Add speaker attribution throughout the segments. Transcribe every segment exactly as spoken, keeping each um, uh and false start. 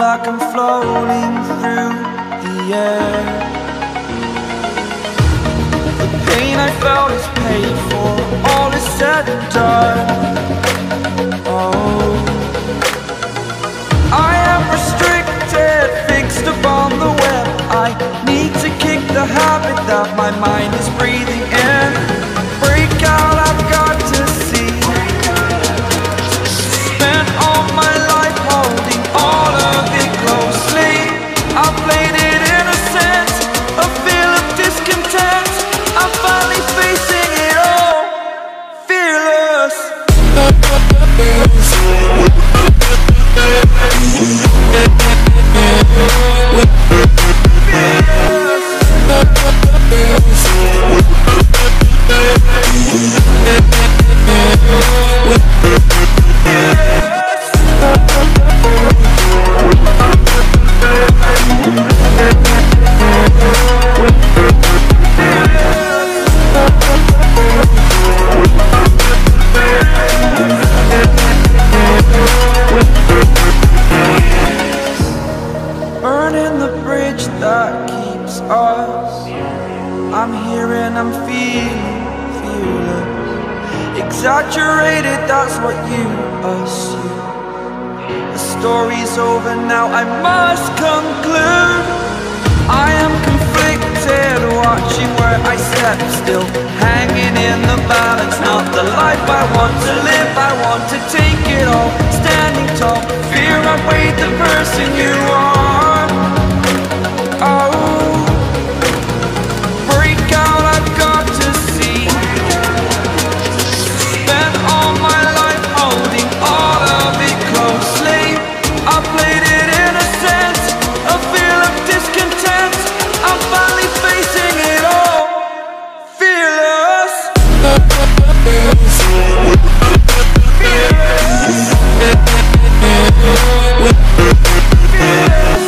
Speaker 1: like I'm floating through the air. The pain I felt is paid for, all is said and done. Oh, I am restricted, fixed upon the web. I need to kick the habit that my mind is breathing in. Break out, I've got to see. Spent all my life holding all of it closely. I played it innocent, a feel of discontent. I'm finally facing it all, fearless. Burning the bridge that keeps us. I'm here and I'm feeling fearless. Exaggerated, that's what you assume. The story's over now, I must conclude. I am conflicted, watching where I step still, hanging in the balance. Not the life I want to live, I want to take it all. Standing tall, fear outweighed the person you are. Oh, break out, I've got to see. Spent all my life holding all of it closely. I played it innocent, a feel of discontent. I'm finally facing it all, fearless. Fearless. Fearless.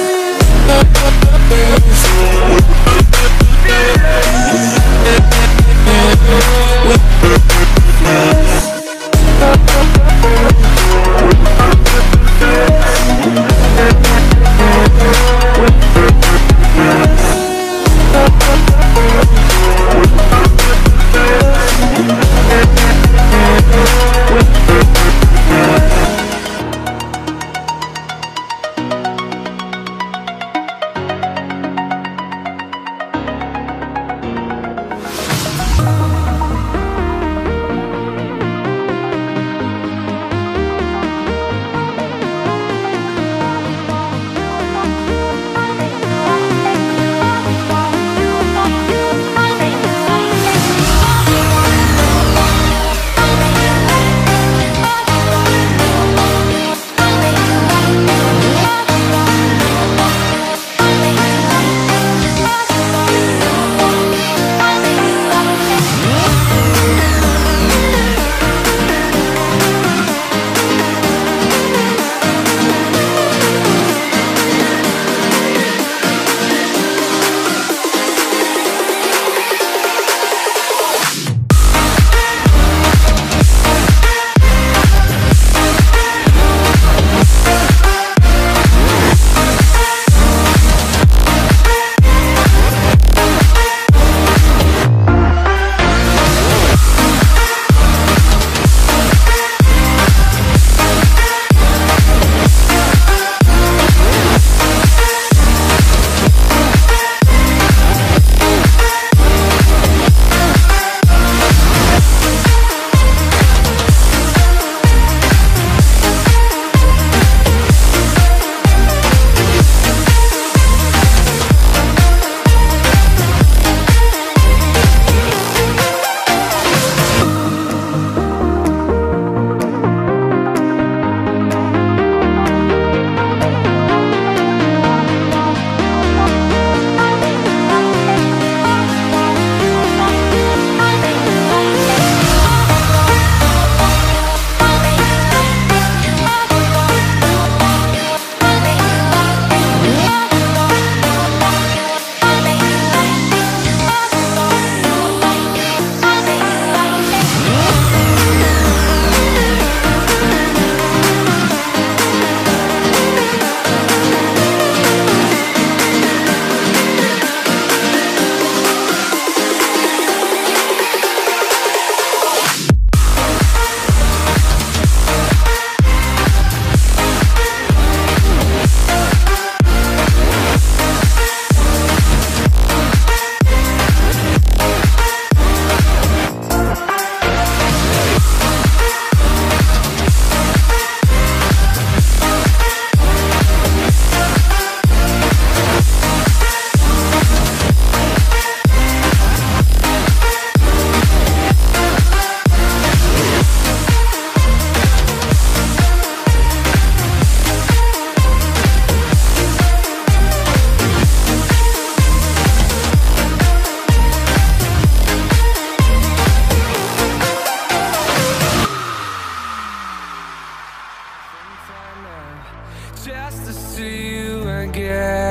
Speaker 1: Just to see you again.